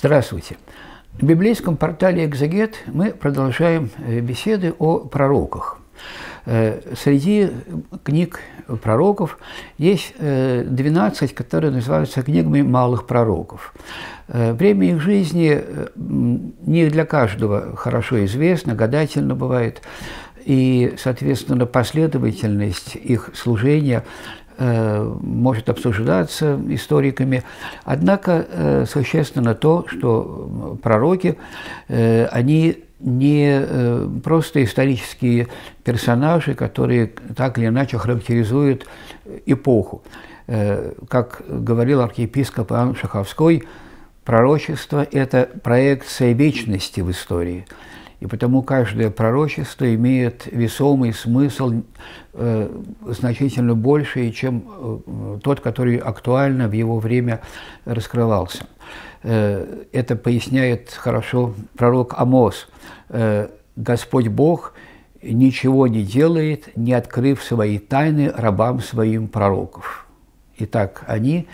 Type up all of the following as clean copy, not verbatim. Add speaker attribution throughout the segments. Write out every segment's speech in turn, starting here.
Speaker 1: Здравствуйте. В библейском портале «Экзегет» мы продолжаем беседы о пророках. Среди книг пророков есть 12, которые называются книгами малых пророков. Время их жизни не для каждого хорошо известно, гадательно бывает, и, соответственно, последовательность их служения может обсуждаться историками. Однако существенно то, что пророки, они не просто исторические персонажи, которые так или иначе характеризуют эпоху. Как говорил архиепископ Иоанн Шаховской, пророчество – это проекция вечности в истории. И потому каждое пророчество имеет весомый смысл значительно больший, чем тот, который актуально в его время раскрывался. Это поясняет хорошо пророк Амос. «Господь Бог ничего не делает, не открыв свои тайны рабам своим пророков». Итак, они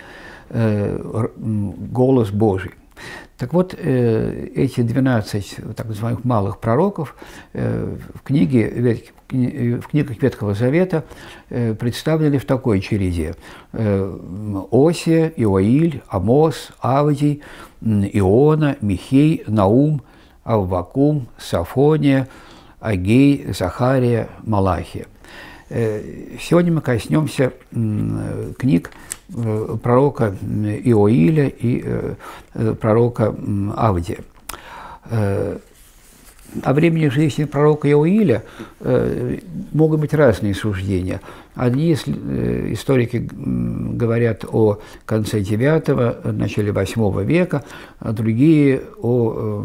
Speaker 1: голос Божий. Так вот, эти 12 так называемых малых пророков в книгах Ветхого Завета представлены в такой череде: Осия, Иоиль, Амос, Авдий, Иона, Михей, Наум, Аввакум, Софония, Агей, Захария, Малахия. Сегодня мы коснемся книг пророка Иоиля и пророка Авдия. О времени жизни пророка Иоиля могут быть разные суждения. Одни историки говорят о конце IX, начале VIII века, а другие о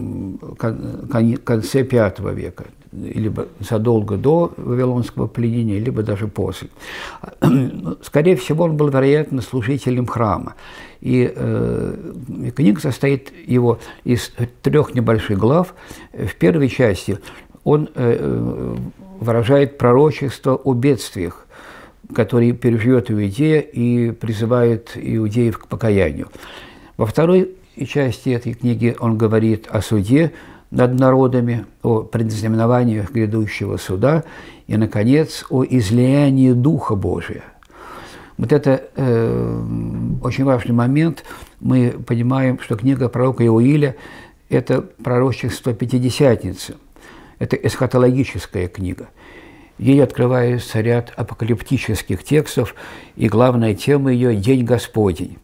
Speaker 1: конце V века, либо задолго до Вавилонского пленения, либо даже после. Скорее всего, он был, вероятно, служителем храма. И книга состоит его из 3 небольших глав. В первой части он выражает пророчество о бедствиях, которые переживет Иудея, и призывает иудеев к покаянию. Во второй части этой книги он говорит о суде над народами, о предзнаменованиях грядущего суда и, наконец, о излиянии Духа Божия. Вот это очень важный момент. Мы понимаем, что книга пророка Иоиля – это пророчество Пятидесятницы, это эсхатологическая книга. Ей открывается ряд апокалиптических текстов, и главная тема ее – День Господень,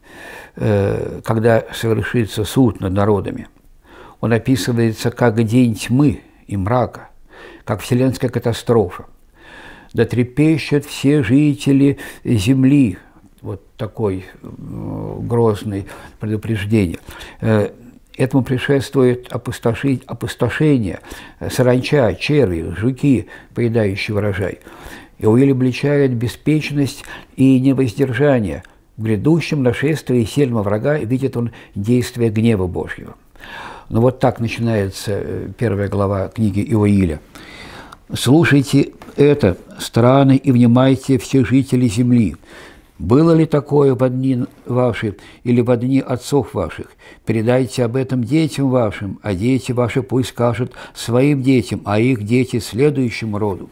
Speaker 1: когда совершится суд над народами. Он описывается как день тьмы и мрака, как вселенская катастрофа. «Да трепещут все жители земли». Вот такое грозное предупреждение. Этому предшествует опустошение, саранча, черви, жуки, поедающие урожай. Иоиль обличает беспечность и невоздержание. В грядущем нашествии сильного врага видит он действие гнева Божьего. Но вот так начинается первая глава книги Иоиля. «Слушайте это, страны, и внимайте, все жители земли. Было ли такое во дни ваши или во дни отцов ваших? Передайте об этом детям вашим, а дети ваши пусть скажут своим детям, а их дети следующему роду.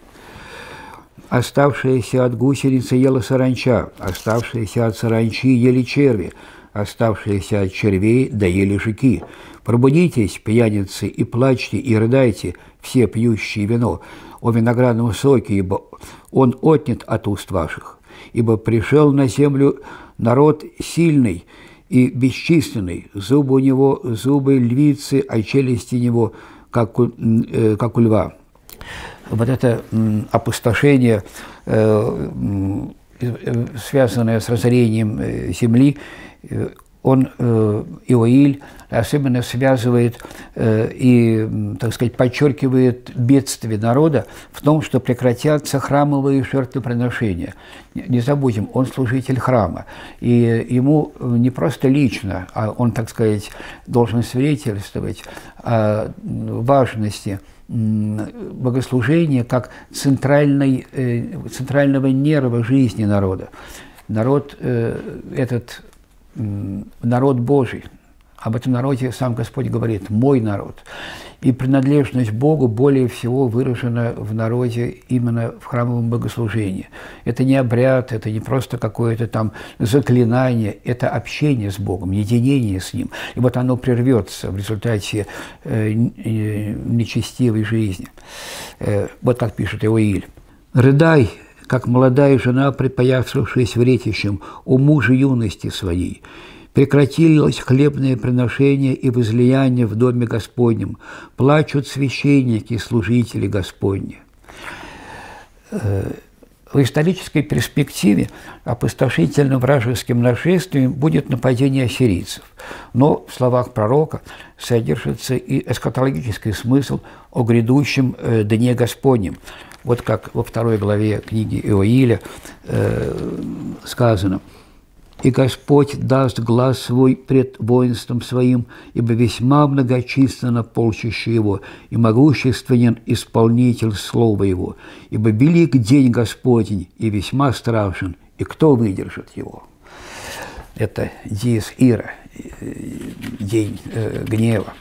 Speaker 1: Оставшиеся от гусеницы ела саранча, оставшиеся от саранчи ели черви, оставшиеся от червей доели жуки. Пробудитесь, пьяницы, и плачьте, и рыдайте, все пьющие вино, о виноградном соке, ибо он отнят от уст ваших. Ибо пришел на землю народ сильный и бесчисленный, зубы у него зубы львицы, а челюсти у него как у льва». Вот это опустошение, связанное с разорением земли, Иоиль особенно связывает и, так сказать, подчеркивает бедствие народа в том, что прекратятся храмовые жертвоприношения. Не забудем, он служитель храма, и ему не просто лично, а он, так сказать, должен свидетельствовать о важности богослужения как центрального нерва жизни народа. Народ этот народ Божий, об этом народе сам Господь говорит «мой народ». И принадлежность Богу более всего выражена в народе именно в храмовом богослужении. Это не обряд, это не просто какое-то там заклинание, это общение с Богом, единение с Ним. И вот оно прервется в результате нечестивой жизни. Вот так пишет Иоиль. «Рыдай, как молодая жена, припоясавшись вретищем, о муже юности своей. Прекратилось хлебное приношение и возлияние в доме Господнем. Плачут священники и служители Господни». В исторической перспективе опустошительным вражеским нашествием будет нападение ассирийцев. Но в словах пророка содержится и эсхатологический смысл о грядущем дне Господнем. Вот как во 2 главе книги Иоиля сказано: «И Господь даст глас свой пред воинством своим, ибо весьма многочисленно полчище его, и могущественен исполнитель слова его. Ибо велик день Господень, и весьма страшен, и кто выдержит его?» Это диез ира, день гнева.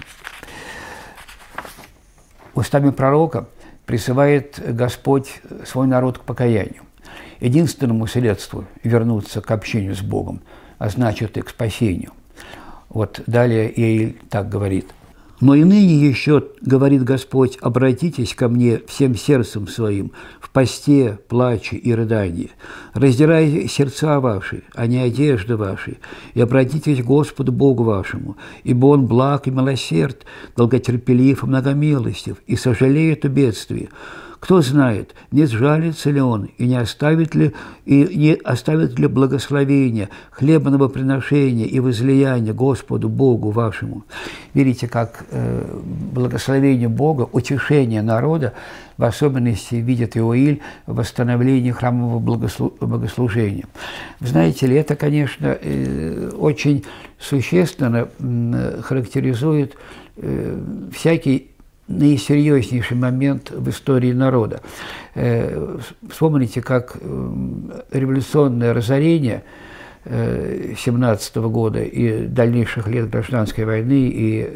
Speaker 1: Устами пророка призывает Господь свой народ к покаянию, единственному средству вернуться к общению с Богом, а значит и к спасению. Вот далее Иоиль так говорит: «Но и ныне еще, говорит Господь, обратитесь ко мне всем сердцем своим, в посте, плаче и рыдании. Раздирайте сердца ваши, а не одежды ваши, и обратитесь к Господу Богу вашему, ибо Он благ и милосерд, долготерпелив и многомилостив, и сожалеет о бедствии. Кто знает, не сжалится ли Он и не оставит ли благословения, хлебного приношения и возлияния Господу Богу вашему». Видите, как благословение Бога, утешение народа, в особенности видит Иоиль в восстановлении храмового богослужения. Знаете ли, это, конечно, очень существенно характеризует всякий наисерьезнейший момент в истории народа. Вспомните, как революционное разорение 17 года и дальнейших лет гражданской войны и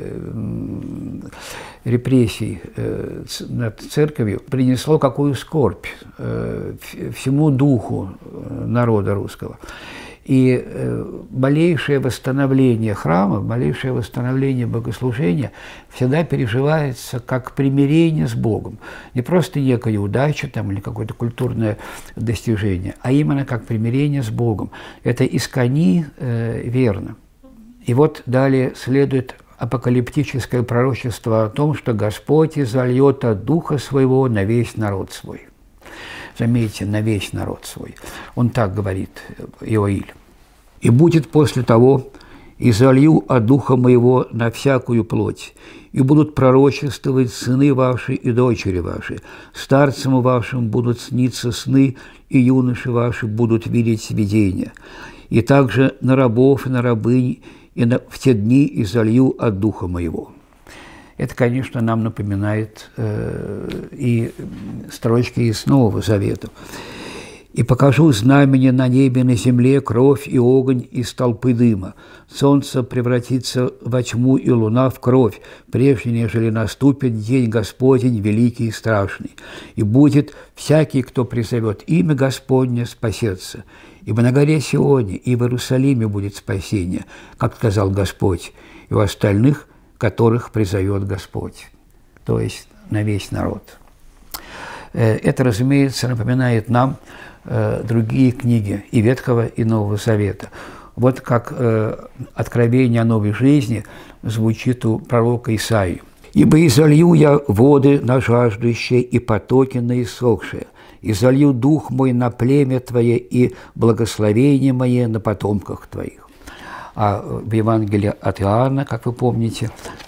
Speaker 1: репрессий над церковью принесло какую скорбь всему духу народа русского. И малейшее восстановление храма, малейшее восстановление богослужения всегда переживается как примирение с Богом. Не просто некая удача там, или какое-то культурное достижение, а именно как примирение с Богом. Это искони верно. И вот далее следует апокалиптическое пророчество о том, что Господь изольет от Духа Своего на весь народ свой. Заметьте, на весь народ свой. Он так говорит, Иоиль. «И будет после того, изолью от Духа Моего на всякую плоть, и будут пророчествовать сыны ваши и дочери ваши, старцам вашим будут сниться сны, и юноши ваши будут видеть видения. И также на рабов и на рабынь, и в те дни изолью от Духа Моего». Это, конечно, нам напоминает и строчки из Нового Завета. «И покажу знамение на небе и на земле, кровь и огонь из толпы дыма. Солнце превратится во тьму и луна в кровь, прежде нежели наступит день Господень великий и страшный. И будет всякий, кто призовет имя Господне, спасется. Ибо на горе Сионе и в Иерусалиме будет спасение, как сказал Господь, и у остальных, которых призовет Господь». То есть на весь народ. Это, разумеется, напоминает нам другие книги и Ветхого, и Нового Завета. Вот как откровение о новой жизни звучит у пророка Исаии. «Ибо изолью я воды на жаждущие и потоки на иссохшие, и залью дух мой на племя твое и благословение мое на потомках твоих». А в Евангелии от Иоанна, как вы помните,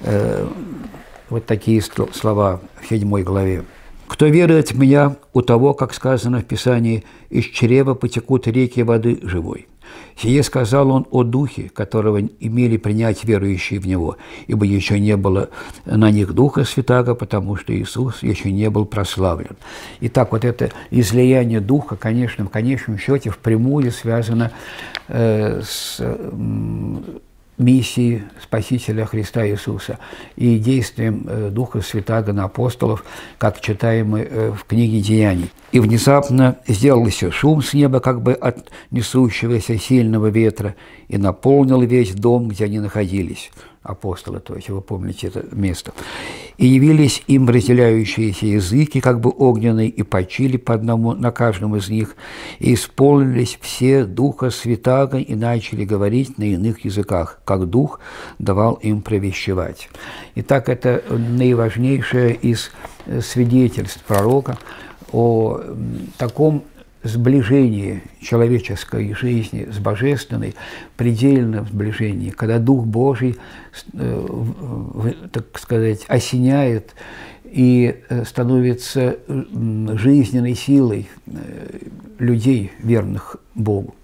Speaker 1: вот такие слова в 7 главе. «Кто верует в Меня, у того, как сказано в Писании, из чрева потекут реки воды живой. Сие сказал Он о Духе, которого имели принять верующие в Него, ибо еще не было на них Духа Святаго, потому что Иисус еще не был прославлен». Итак, вот это излияние Духа, конечно, в конечном счете впрямую связано с миссии Спасителя Христа Иисуса и действием Духа Святаго на апостолов, как читаем мы в книге «Деяний». «И внезапно сделался шум с неба, как бы от несущегося сильного ветра, и наполнил весь дом, где они находились». Апостолы, то есть вы помните это место. «И явились им разделяющиеся языки, как бы огненные, и почили по одному на каждом из них, и исполнились все Духа Святаго, и начали говорить на иных языках, как Дух давал им провещевать». Итак, это наиважнейшее из свидетельств пророка о таком сближении человеческой жизни с божественной, предельном сближении, когда Дух Божий, так сказать, осеняет и становится жизненной силой людей, верных Богу.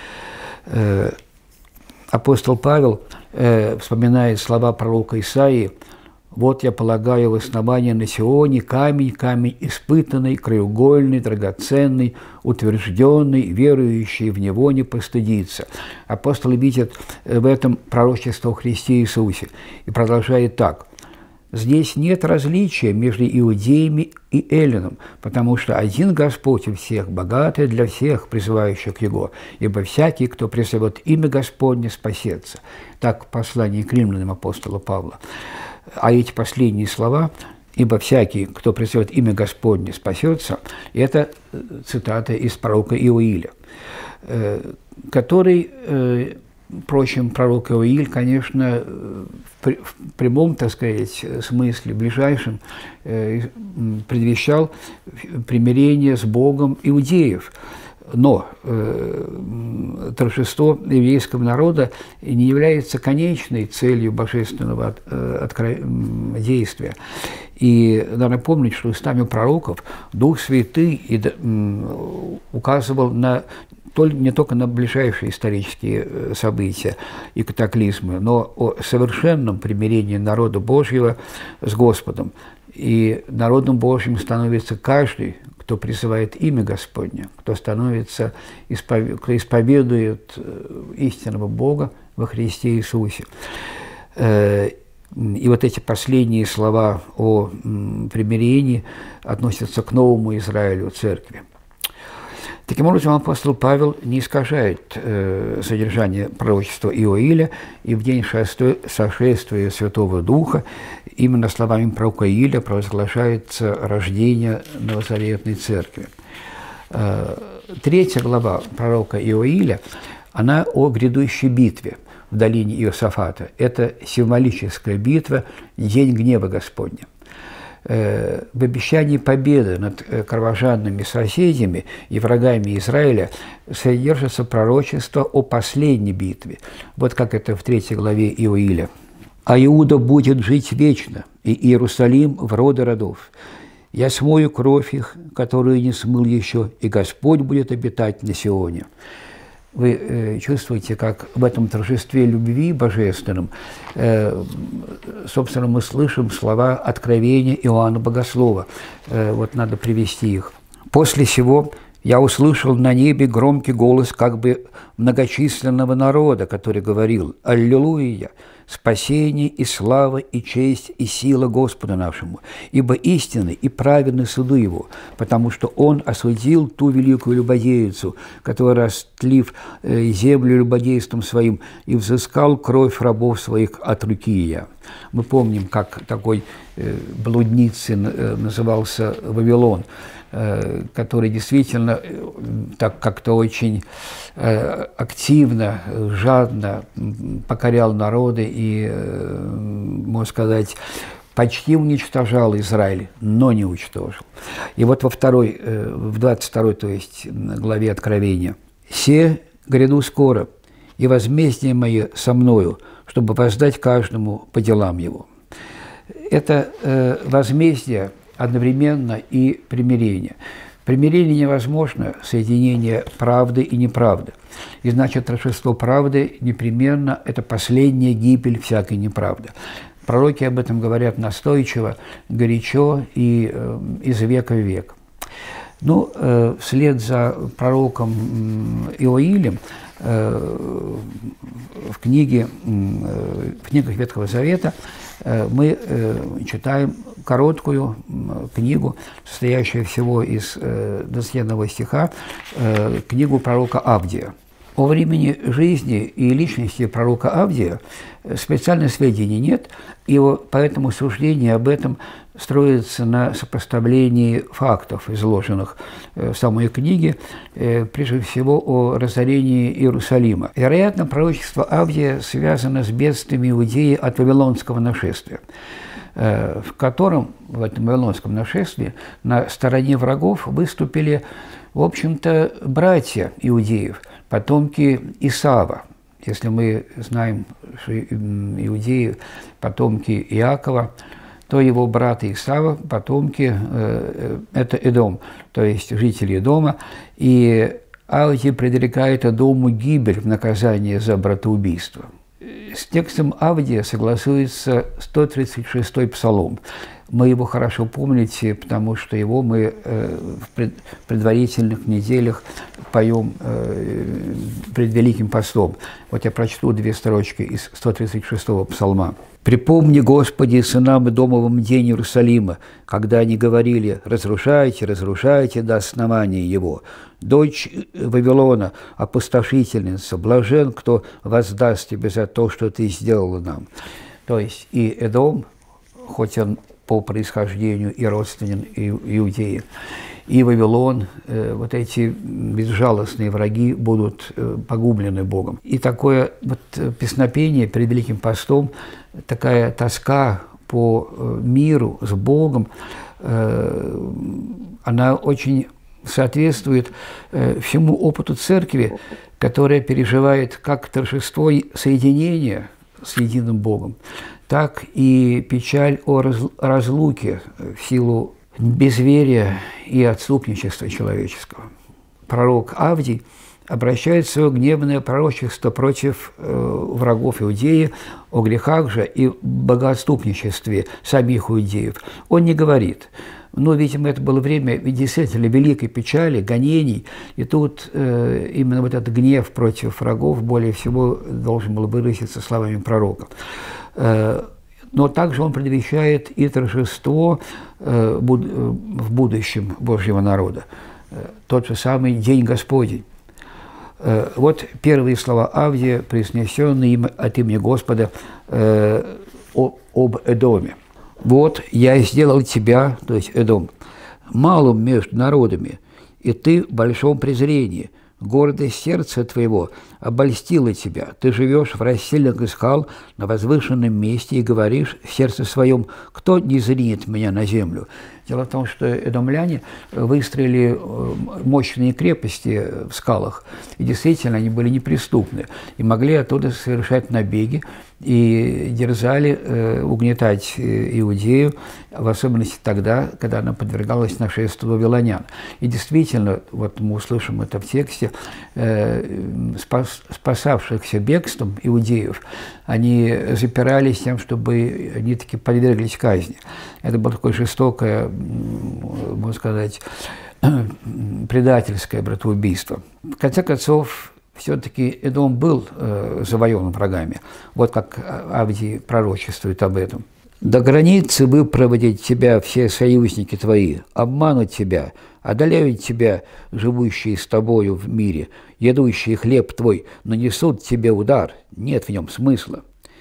Speaker 1: Апостол Павел вспоминает слова пророка Исаии: «Вот я полагаю в основание на Сионе камень, камень испытанный, краеугольный, драгоценный, утвержденный, верующий в него не постыдится». Апостол видит в этом пророчество о Христе Иисусе и продолжает так: «Здесь нет различия между иудеями и эллином, потому что один Господь у всех, богатый для всех, призывающих Его, ибо всякий, кто призовет имя Господне, спасется». Так в послании к римлянам апостола Павла. А эти последние слова «ибо всякий, кто призовет имя Господне, спасется» – это цитата из пророка Иоиля, который, впрочем, пророк Иоиль, конечно, в прямом, так сказать, смысле, ближайшем, предвещал примирение с Богом иудеев. Но торжество еврейского народа не является конечной целью божественного действия. И надо помнить, что устами пророков Дух Святый указывал не только на ближайшие исторические события и катаклизмы, но о совершенном примирении народа Божьего с Господом. И народом Божьим становится каждый, кто призывает имя Господне, кто исповедует истинного Бога во Христе Иисусе. И вот эти последние слова о примирении относятся к новому Израилю, церкви. Таким образом, апостол Павел не искажает содержание пророчества Иоиля, и в день сошествия Святого Духа именно словами пророка Иоиля провозглашается рождение новозаветной церкви. 3 глава пророка Иоиля, она о грядущей битве в долине Иосафата. Это символическая битва, день гнева Господня. В обещании победы над кровожадными соседями и врагами Израиля содержится пророчество о последней битве. Вот как это в 3 главе Иоиля. «А Иуда будет жить вечно, и Иерусалим в роды родов. Я смою кровь их, которую не смыл еще, и Господь будет обитать на Сионе». Вы чувствуете, как в этом торжестве любви божественном, собственно, мы слышим слова откровения Иоанна Богослова. Вот надо привести их. «После сего я услышал на небе громкий голос как бы многочисленного народа, который говорил: «Аллилуйя! Спасение и слава, и честь, и сила Господу нашему, ибо истинны и праведны суды Его, потому что Он осудил ту великую любодейцу, которая, растлив землю любодейством своим, и взыскал кровь рабов своих от руки Ее». Мы помним, как такой блудницей назывался Вавилон, который действительно так как-то очень активно, жадно покорял народы и, можно сказать, почти уничтожал Израиль, но не уничтожил. И вот в 22 то есть, главе Откровения: «Се гряду скоро, и возмездие мое со мною, чтобы воздать каждому по делам его». Это возмездие одновременно и примирение. Примирение невозможно, соединение правды и неправды. И значит, торжество правды непременно – это последняя гибель всякой неправды. Пророки об этом говорят настойчиво, горячо и из века в век. Ну, вслед за пророком Иоилем в книгах Ветхого Завета мы читаем короткую книгу, состоящую всего из 21 стиха, книгу пророка Авдия. О времени жизни и личности пророка Авдия специальных сведений нет, и поэтому суждение об этом строится на сопоставлении фактов, изложенных в самой книге, прежде всего о разорении Иерусалима. Вероятно, пророчество Авдия связано с бедствиями Иудеи от вавилонского нашествия, в котором, в этом вавилонском нашествии, на стороне врагов выступили, в общем-то, братья иудеев, потомки Исава. Если мы знаем, что иудеи – потомки Иакова, то его браты Исава – потомки это Эдом, то есть жители Эдома. И Авдий предрекает Эдому гибель в наказание за братоубийство. С текстом Авдия согласуется 136-й псалом. Мы его хорошо помните, потому что его мы в предварительных неделях поем перед Великим постом. Вот я прочту 2 строчки из 136-го псалма. «Припомни, Господи, сынам Эдомовым день Иерусалима, когда они говорили: разрушайте, разрушайте до основания его. Дочь Вавилона, опустошительница, блажен, кто воздаст тебе за то, что ты сделала нам». То есть и Эдом, хоть он по происхождению и родственен Иудеи, и Вавилон, вот эти безжалостные враги будут погублены Богом. И такое вот песнопение перед Великим постом, такая тоска по миру с Богом, она очень соответствует всему опыту Церкви, которая переживает как торжество соединения с единым Богом, так и печаль о разлуке в силу безверия и отступничества человеческого. Пророк Авдий обращает свое гневное пророчество против врагов Иудеи о грехах же и богоотступничестве самих иудеев. Он не говорит, но, видимо, это было время действительно великой печали, гонений, и тут именно вот этот гнев против врагов более всего должен был выразиться словами пророка. Но также он предвещает и торжество в будущем Божьего народа, тот же самый День Господень. Вот первые слова Авдия, произнесенные им от имени Господа об Эдоме. «Вот я сделал тебя, то есть Эдом, малым между народами, и ты в большом презрении. Гордость сердца твоего обольстила тебя. Ты живешь в расселенных скал на возвышенном месте и говоришь в сердце своем: кто не зринет меня на землю?» Дело в том, что эдомляне выстроили мощные крепости в скалах, и действительно они были неприступны, и могли оттуда совершать набеги, и дерзали угнетать Иудею, в особенности тогда, когда она подвергалась нашествию вавилонян. И действительно, вот мы услышим это в тексте, спасавшихся бегством иудеев, они запирались тем, чтобы они таки подверглись казни. Это было такое жестокое, можно сказать, предательское братоубийство. В конце концов, все-таки Эдом был завоеван врагами. Вот как Авдий пророчествует об этом. «До границы выпроводят тебя все союзники твои, обманут тебя, одолеют тебя, живущие с тобою в мире, едущие хлеб твой, нанесут тебе удар, нет в нем смысла.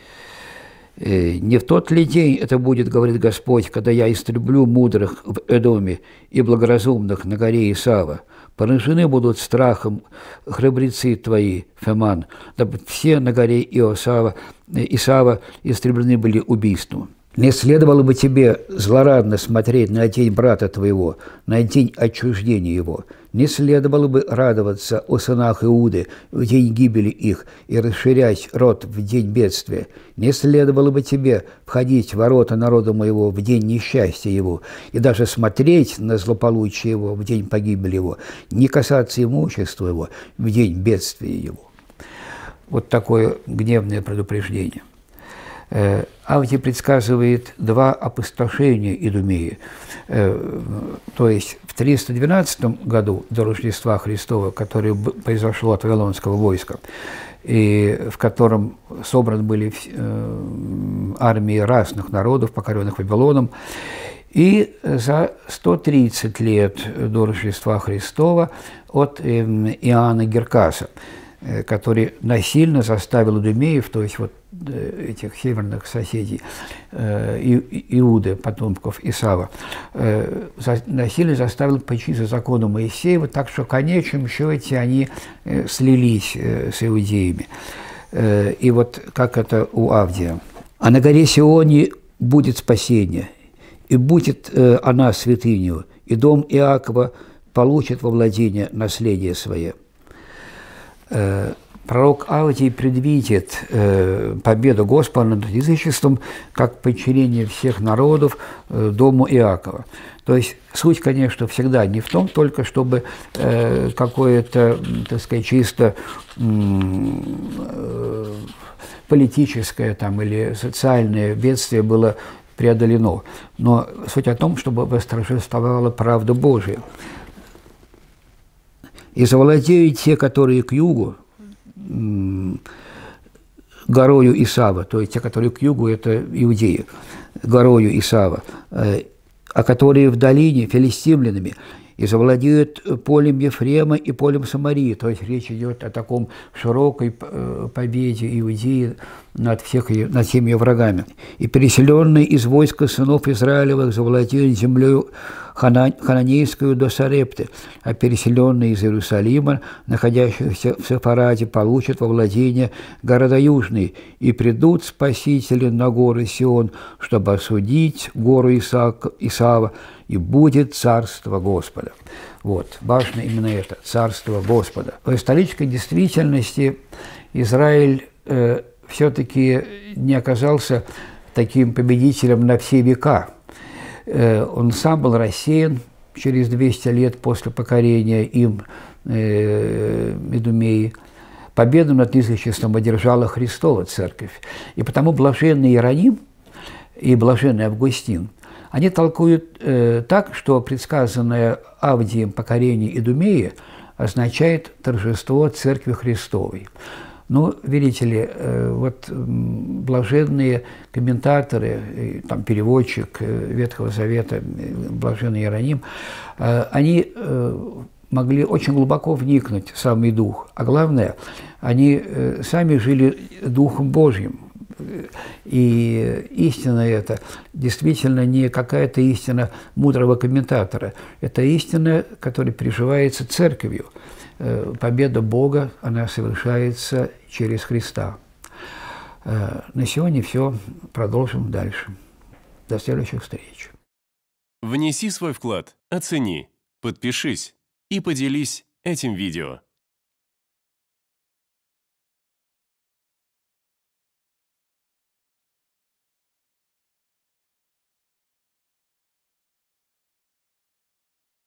Speaker 1: Не в тот ли день это будет, говорит Господь, когда я истреблю мудрых в Эдоме и благоразумных на горе Исава? Поражены будут страхом храбрецы твои, Феман, дабы все на горе Исава истреблены были убийством. Не следовало бы тебе злорадно смотреть на день брата твоего, на день отчуждения его. Не следовало бы радоваться о сынах Иуды в день гибели их и расширять род в день бедствия. Не следовало бы тебе входить в ворота народа моего в день несчастья его и даже смотреть на злополучие его в день погибели его, не касаться имущества его в день бедствия его». Вот такое гневное предупреждение. Авдий предсказывает два опустошения Идумеи. То есть в 312 году до Рождества Христова, которое произошло от Вавилонского войска, и в котором собраны были армии разных народов, покоренных Вавилоном, и за 130 лет до Рождества Христова от Иоанна Геркаса, который насильно заставил идумеев, то есть вот этих северных соседей Иуды, потомков Исава, насильно заставил подчиниться закону Моисеева, так что в конечном счете они слились с иудеями. И вот как это у Авдия. «А на горе Сионе будет спасение, и будет она святынью, и дом Иакова получит во владение наследие свое». Пророк Авдий предвидит победу Господа над язычеством как подчинение всех народов дому Иакова. То есть суть, конечно, всегда не в том только, чтобы какое-то, так сказать, чисто политическое там, или социальное бедствие было преодолено, но суть о том, чтобы восторжествовала правда Божия. «И завладеют те, которые к югу, горою Исава», то есть те, которые к югу, это иудеи, горою Исава, а которые в долине филистимлянами, и завладеют полем Ефрема и полем Самарии. То есть речь идет о таком широкой победе Иудеи над всеми ее врагами. «И переселенные из войска сынов Израилевых завладеют землей хананейскую до Сарепты, а переселенные из Иерусалима, находящихся в Сефараде, получат во владение города южные, и придут спасители на горы Сион, чтобы осудить гору Исава, и будет царство Господа». Вот, важно именно это, царство Господа. В исторической действительности Израиль все-таки не оказался таким победителем на все века. Он сам был рассеян через 200 лет после покорения им Идумеи. Победу над язычеством одержала Христова Церковь. И потому блаженный Иероним и блаженный Августин, они толкуют так, что предсказанное Авдием покорение Идумеи означает торжество Церкви Христовой. Ну, видите ли, вот блаженные комментаторы, там, переводчик Ветхого Завета, блаженный Иероним, они могли очень глубоко вникнуть в самый дух. А главное, они сами жили Духом Божьим. И истина эта действительно не какая-то истина мудрого комментатора. Это истина, которая переживается Церковью. Победа Бога, она совершается через Христа. На сегодня все. Продолжим дальше. До следующих встреч.
Speaker 2: Внеси свой вклад, оцени, подпишись и поделись этим видео.